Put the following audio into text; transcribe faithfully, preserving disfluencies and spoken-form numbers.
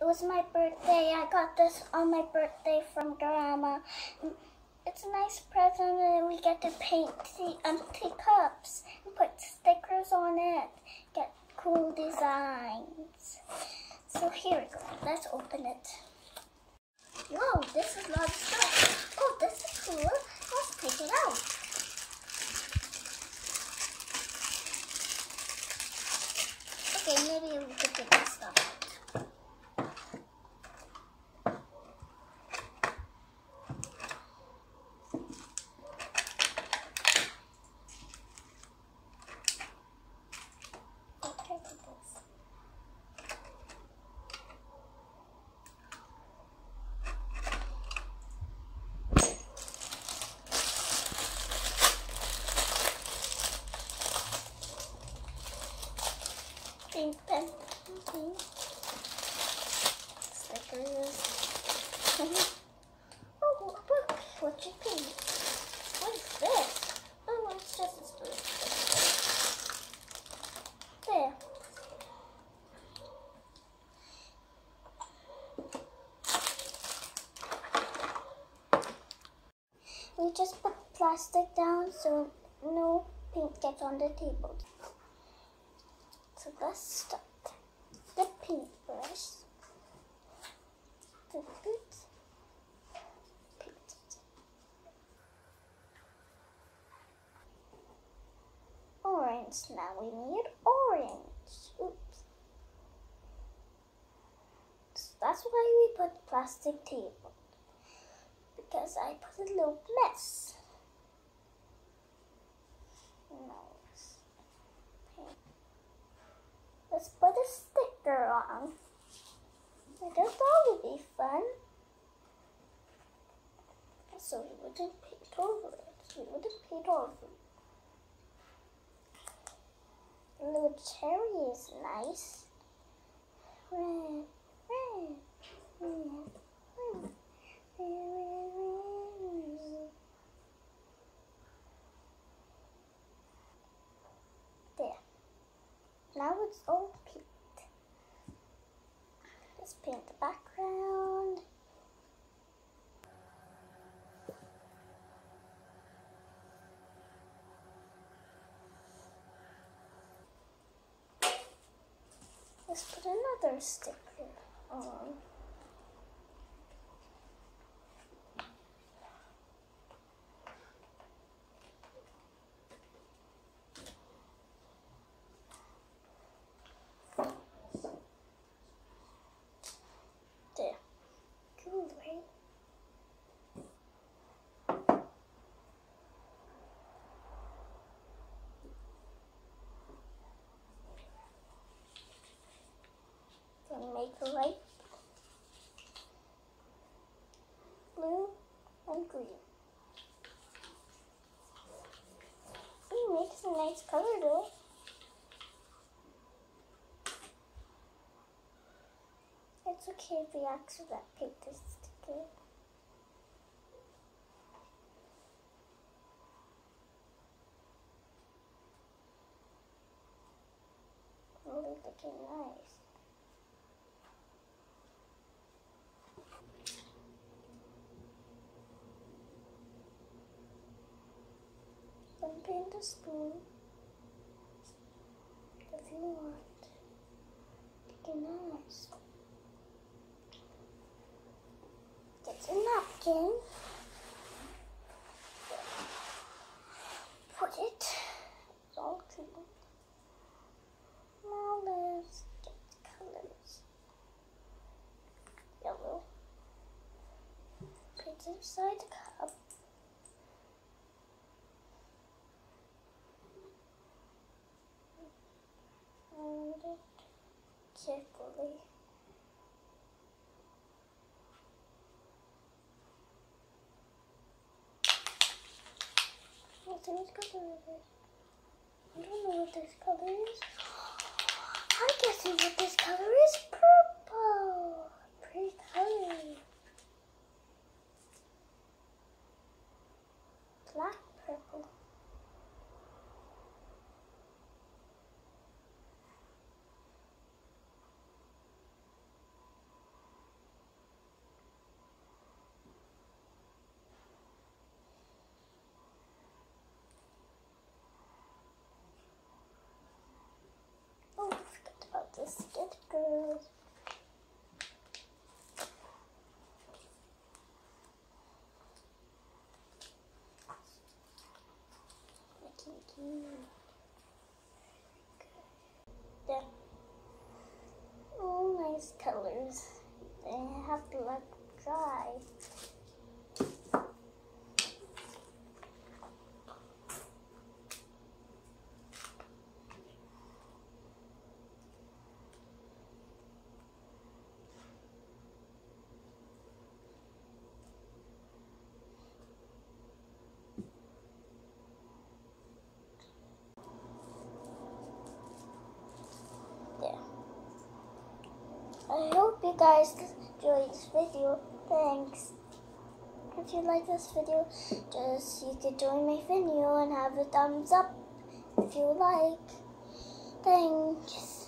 was my birthday. I got this on my birthday from Grandma. It's a nice present, and we get to paint the empty cups and put stickers on it. Get cool designs. So here we go. Let's open it. Whoa, this is a lot of stuff. Oh, this is cool. Let's take it out. Okay, maybe we could take this stuff out. Pink pen, pink stickers. Oh, look, what you paint? What is this? Oh, it's just a spoon. There. We just put plastic down so no paint gets on the table. So let's start. The paintbrush. The bit. Paint it. Orange. Now we need orange. Oops. So that's why we put plastic table. Because I put a little mess. Nice. Paint. Let's put a sticker on. I just thought it would be fun. So we wouldn't paint over it. We wouldn't paint over it. A little cherry is nice. Red, red, red, red, red, red. There. Now it's all paint. Let's paint the background. Let's put another sticker on. There. Cool, right? Then make a light blue and green. It makes a nice color though. It's okay if we accidentally paint this sticker. Really looking nice. Then paint the spoon if you want. Looking nice. Get a napkin. Put it. It's all clean. Now let's get the colors. Yellow. Put it inside the cup. And it carefully. What color is this? I don't know what this color is. I'm guessing what this color is. Purple. Pretty color. Black purple. colors. Making cute. There. Oh, nice colors. They have to let dry. I hope you guys enjoyed this video. Thanks. If you like this video, just you could join my video and have a thumbs up if you like. Thanks.